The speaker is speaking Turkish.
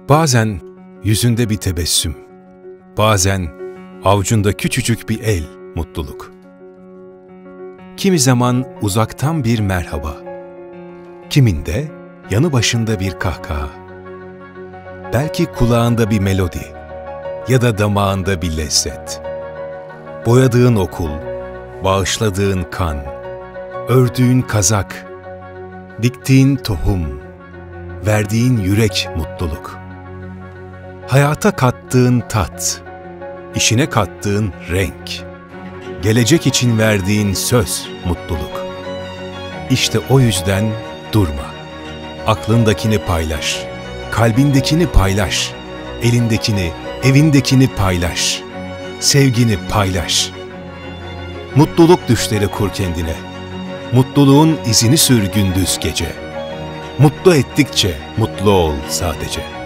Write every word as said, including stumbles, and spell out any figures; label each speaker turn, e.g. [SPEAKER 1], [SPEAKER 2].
[SPEAKER 1] Bazen yüzünde bir tebessüm, bazen avucunda küçücük bir el mutluluk. Kimi zaman uzaktan bir merhaba, kiminde yanı başında bir kahkaha. Belki kulağında bir melodi ya da damağında bir lezzet. Boyadığın okul, bağışladığın kan, ördüğün kazak, diktiğin tohum, verdiğin yürek mutluluk. Hayata kattığın tat, işine kattığın renk, gelecek için verdiğin söz mutluluk. İşte o yüzden durma. Aklındakini paylaş, kalbindekini paylaş, elindekini, evindekini paylaş, sevgini paylaş. Mutluluk düşleri kur kendine. Mutluluğun izini sür gündüz gece. Mutlu ettikçe mutlu ol sadece.